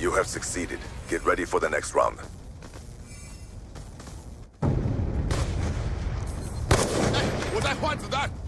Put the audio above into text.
You have succeeded. Get ready for the next round. Hey, 我在换子弹。